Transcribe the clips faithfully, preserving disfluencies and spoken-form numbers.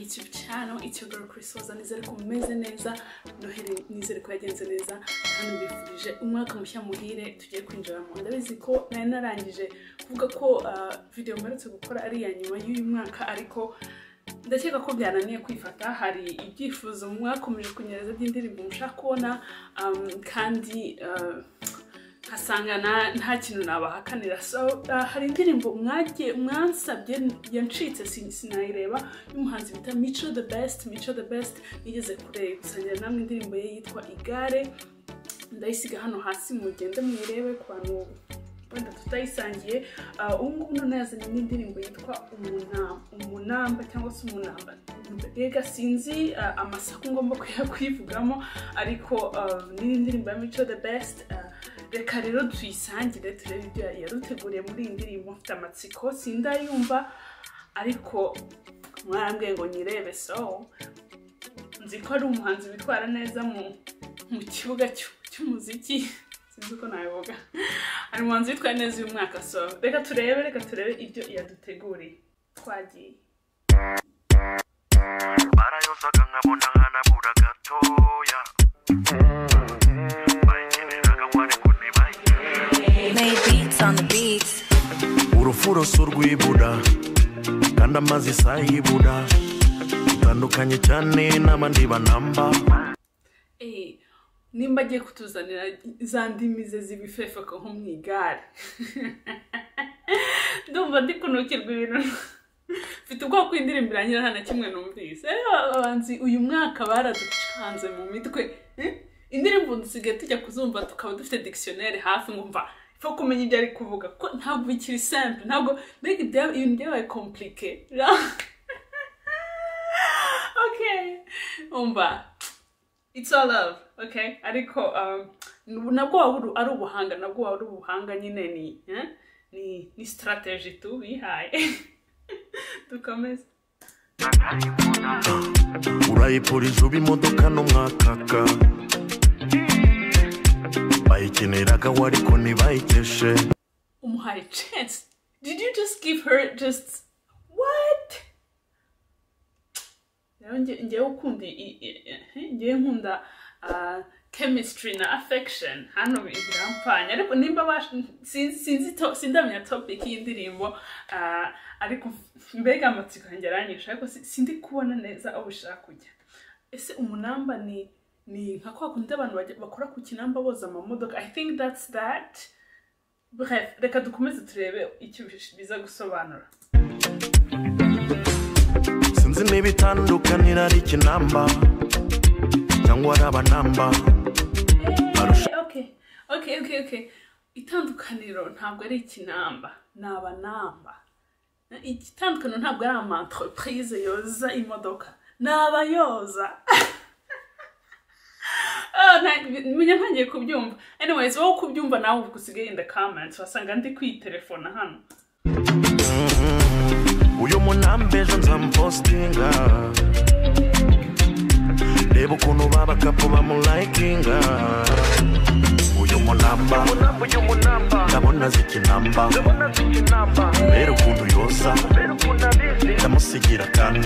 YouTube channel. It's your girl Chris Hoza. Nizere ko mumeze neza, noheri nizere ko yagenze neza, kandi mbifurije umwaka mushya muhire tugiye kwinjira mu. Ndabizi ko nari narangije kuvuga ko video mperutse gukora ari ya nyuma y'uyu mwaka, ariko ndakeka ko byananiye kwifata. Hari ibyifuzo mwakomeje kunyereza by'indirimbo mushaka kubona, kandi hasangana nta kintu nabahakanira. So uh, hari indirimbo mwagiye mwansabye yancitse sinayireba y'umuhanzi bita Mico the Best. Mico the Best nigeze kureba gusangira namwe indirimbo ye yitwa Igare, ndayisiga hano hasi mugende mwirebe ku bantu wenda tutayisangiye. ubu ngubu none yazanye n'indirimbo yitwa umunamba umunamba cyangwa se umunamba. Rega sinzi uh, amasaku ngomba kuyivugamo, ariko uh, ni indirimbo ya Mico the Best. uh, Reka rero tuyisangire turebe ibyo yaruteguriye muri iyi ndirimbo. Mfite amatsiko sindayumva, ariko mwambwiye ngo nyirebe. So nzi ko ari umuhanzi witwara neza mu mu kibuga cy'umuziki, sinzi ko nabivuga. Ari umuhanzi witwara neza uyu mwaka. So reka turebe reka turebe ibyo yaduteguriye. Twagiye barayozaga nkabona nkanabura gatoya. On the beats. Urufuro surwibura kandi amazi sayibura utandukanye cyane n'abandi banamba. Eh, nimba agiye kutuzanira za ndimi ze zibifefe ko nko mu igare. Ndumva ndikunukirwa ibintu. Mfite ubwo kwindirimba irangira nta na kimwe numvise. Abanzi uyu mwaka baraducanze mu mitwe. Indirimbo dusigaye tujya kuzumva tukaba dufite dictionnaire hafi ngumva fo kumenya ibyo ari kuvuga ko ntabwo bikiri simple, ntabwo mbega ibyo ibintu byabaye compliqué. Okay, umva, it's all love, okay? Ariko um, nabwo waburu ari ubuhanga, nabwo waburu ubuhanga nyine ni eh? ni ni strategy tu bihaye. Tukomeze. Urayipuriza ubimodoka no mwakaka bayikeneraga wariko nibayikeshe. Umuhaye chance. Did you just give her just what? Ngewe ukundi ngewe nkunda chemistry na affection hano birampanya, ariko nimba sinzi sindamenya topic y'indirimbo, ariko mbega amatsiko yanjye aranyisha, ariko sindi kubona neza aho ushaka kujya. Ese umunamba ni ni nka kwa kundi abantu bakora ku kinamba boza amamodoka? I think that's that. Bref, reka dukomeze turebe icyo biza gusobanura. Sinzi niba itandukanira ari kinamba cyangwa ari abanamba. Okay, okay, okay, okay. Itandukaniro ntabwo ari ikinamba, ni abanamba. Itandukaniro ntabwo ari ama entreprise yoza imodoka, ni abayoza. Oh, menya ntangiye kubyumva. Anyways, wowe kubyumva nawe ukusigaye in the comments, wasanga ndi kwitelefona hano. Uyu munambe ejo nzampostinga, reba ukuntu baba kapo bamulikinga. Uyu munamba uyu munamba ndabona zikinamba, reba ukuntu yoza ndamusigira kandi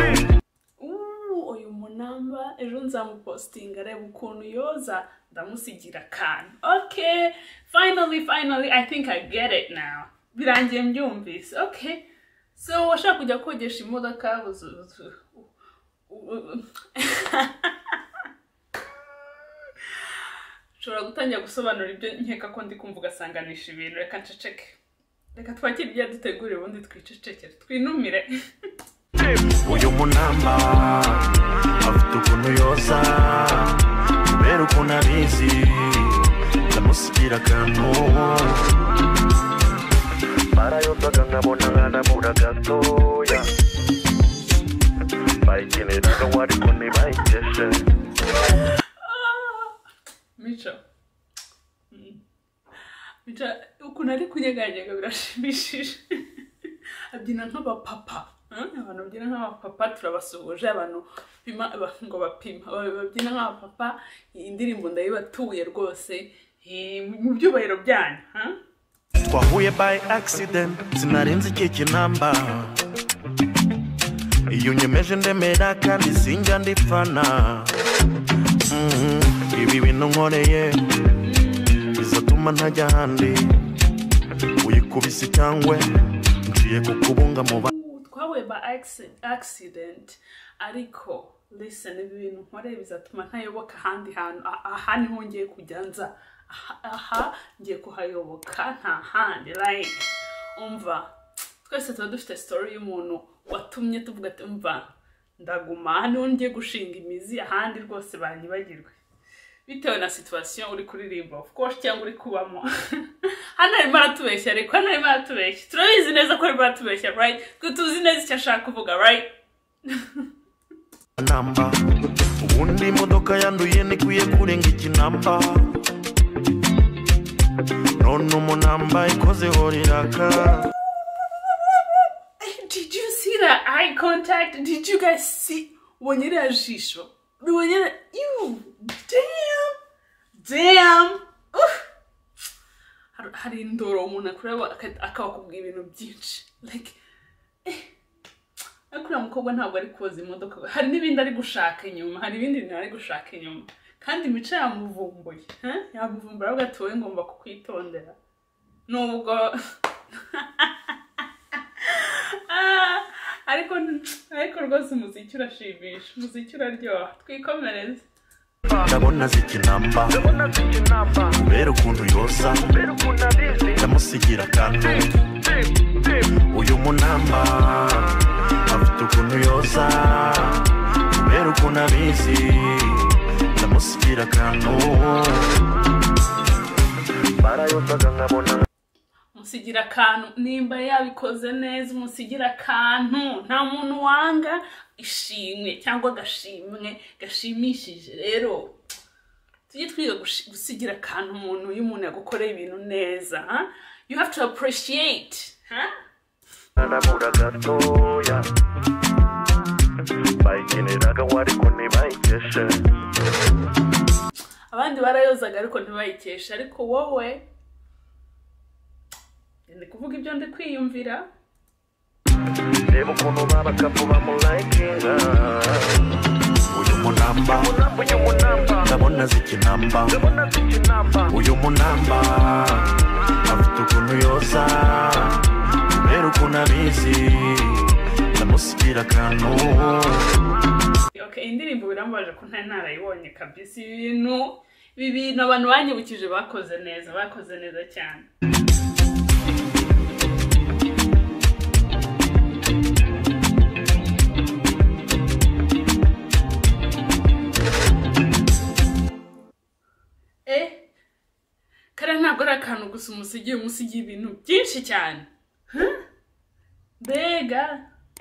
namba ejo nzamupostinga, reba ukuntu yoza ndamusigira kandi. Okay, finally finally I think I get it now. Birangiye mbyumvise. Okay, so washaka kujya kogesha imodoka shobora gutangira gusobanura ibyo nkeka ko ndi kumva ugasanganisha ibintu. Reka nceceke, reka twakire ibyo duteguriye ubundi twicecekere twinumire. Uyu munamba afite ukuntu yoza kubera ukuntu abizi ndamusigira akantu. Barayozaga nkabona nkanabura gatoya bayikeneraga wariko nibayikeshe. Mico Mico ukuntu ari kunyeganyega birashimishije. Abyina nk'abapapa. Abantu babyina nk'abapapa turabasuhuje, abantu pima ngo bapima babyina nk'abapapa. Indirimbo ndayibatuye rwose mu byubahiro byanyu. Twahuye by accident sinarenze iki kinamba, iyo unyemeje ndemera kandi sinjya ndipfana. Mhm, ibi bintu nkoreye bizatuma ntajya ahandi, uyikubise cyangwa nciye kukubunga mu ba twahuye ba accident ariko listen, ibi bintu nkoreye bizatuma ntayoboka ahandi hantu. Aha niho ngiye kujya nza, aha ngiye kuhayoboka nta handi. Like umva, twese tuba dufite story y'umuntu watumye tuvuga ati umva ndaguma aha niho ngiye gushinga imizi, ahandi rwose banyibagirwe bitewe na situation uri kuririmba of course cyangwa uri kubamo. Hano arimo aratubeshya, ariko hano arimo aratubeshya, turabizi neza ko arimo aratubeshya, right? Twe tuzi neza icyo ashaka kuvuga, right? namba ubundi imodoka yanduye nikwiye kurenga ikinamba, none umunamba ikozeho riraka. Did you see that eye contact? Did you guys see? Wonyera jisho. Wonyera, you damn, damn. Uh. Hari ndoro umuntu akureba akabakubwira ibintu byinshi. Like, eh. Akura mukobwa ntabwo ari koza imodoka. Hari n'ibindi ari gushaka inyuma, hari ibindi bintu ari gushaka inyuma. Kandi imico yamuvumbuye, eh? Yamuvumbura agatowe ngomba kukwitondera. Nubwo ariko ariko rwose umuziki urashimisha, umuziki uraryoha, twikomereze. ndabona zikinamba kubera ukuntu yoza ndamusigira akantu, uyu munamba afite ukuntu yoza kubera ukuntu abizi ndamusigira akantu, barayozaga nkabona musigira akantu nimba yabikoze neza, musigira akantu. Nta muntu wanga ishimwe cyangwa gashimwe gashimishije. Rero tujye twiga gusigira akantu umuntu iyo umuntu yagukoreye ibintu neza, huh? You have to appreciate, huh? ndabura gatoya bayikeneraga wariko ntibayikeshe, abandi barayozaga ariko ntibayikeshe, ariko wowe ndi kuvuga ibyo ndi kwiyumvira. reba ukuntu babakapu bamulayikinga, uyu munamba ndabona zikinamba, uyu munamba afite ukuntu yoza kubera ukuntu abizi ndamusigira akantu. Okay, indirimbo birambaje ko nta narayibonye kabisa. Ibintu ibi bintu abantu banyibukije bakoze neza, bakoze neza cyane. Eh, kare ntabwo ari akantu gusa umusigiye, umusigiye ibintu byinshi cyane. Huh? Bega.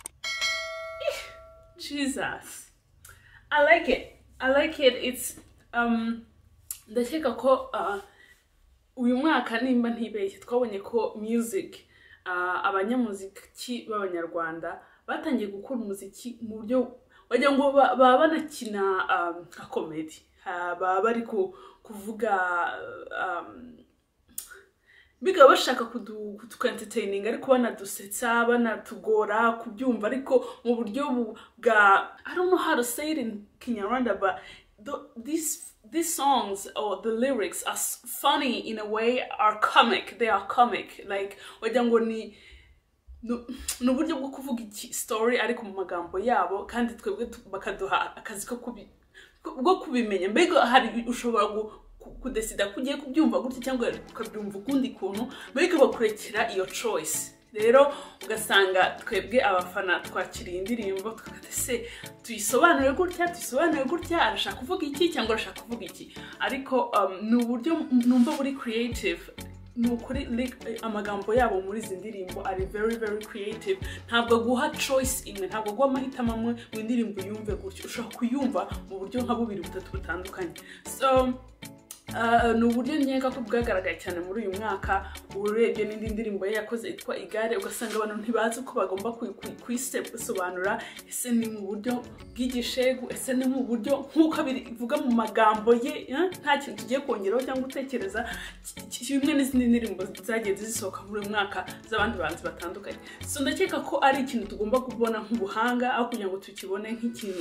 Jesus. I like it. I like it. It's um ndakeka ko uh, uyu mwaka nimba ntibeshye twabonye ko music uh, abanyamuziki b'abanyarwanda batangiye gukora umuziki mu buryo wagira ngo baba banakina um, nka comedy, baba bari kuvuga um, biga bashaka kudu entertaining ariko banadusetsa banatugora kubyumva ariko mu buryo bwa, I don't know how to say it in Kinyarwanda, but the, these these songs or the lyrics are funny in a way, are comic. They are comic, like wagira ngo ni n'uburyo bwo kuvuga iki story ariko mu magambo yabo, kandi twebwe bakaduha akazi ko kubi bwo kubimenya. Mbega hari ushobora kudesida kugiye kubyumva gutya cyangwa ukabyumva ukundi kuntu, mbega bakurekera iyo choice. Rero ugasanga twebwe abafana twakiriye indirimbo tukatese tuyisobanure gutya tuyisobanure gutya, arashaka kuvuga iki cyangwa arashaka kuvuga iki, ariko um, n'uburyo numva buri creative. Nukuri amagambo yabo muri izi ndirimbo ari very very creative. Ntabwo guha choice imwe, ntabwo guha amahitamo amwe mu ndirimbo yumve gutyo, ushobora kuyumva mu buryo nka bubiri butatu butandukanye. So ni uburyo nkeka ko bwagaragaye cyane muri uyu mwaka urebye n'indi ndirimbo ye yakoze yitwa Igare ugasanga abantu ntibazi uko bagomba kuyisobanura ese ni mu buryo bw'igishegu ese ni mu buryo nk'uko bivuga mu magambo ye nta kintu tugiye kongeraho cyangwa gutekereza kimwe n'izindi ndirimbo zagiye zisohoka muri uyu mwaka z'abandi bantu batandukanye so ndakeka ko ari ikintu tugomba kubona nk'ubuhanga aho kugira ngo tukibone nk'ikintu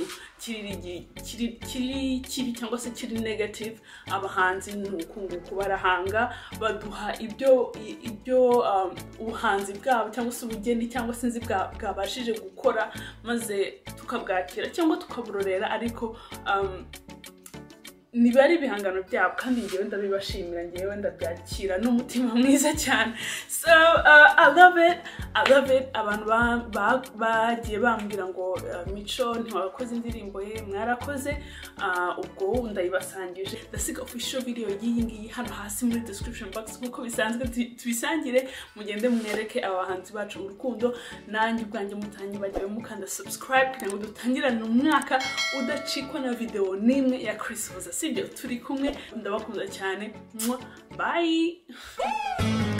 kiri kibi cyangwa se kiri negative abahanzi nuko nguko barahanga baduha ibyo ibyo ubuhanzi bwabo cyangwa se ubugeni cyangwa se nzi bwabashije gukora maze tukabwakira cyangwa tukaburorera ariko niba ari ibihangano byabo kandi ngewe ndabibashimira ngewe ndabyakira n'umutima mwiza cyane so uh, I love it I love it abantu bagiye bambwira ngo uh, Mico ntiwakoze indirimbo ye mwarakoze uh, ubwo ndayibasangije ndasiga official video y'iyi ngiyi hano hasi muri description box kuko bisanzwe tubisangire mugende mwereke abahanzi bacu urukundo nanjye ubwanjye mutanyi bagiye mukanda subscribe kugira ngo dutangirane umwaka udacikwa na video nimwe ya Chris Hoza sibyo turi kumwe ndabakunda cyane bye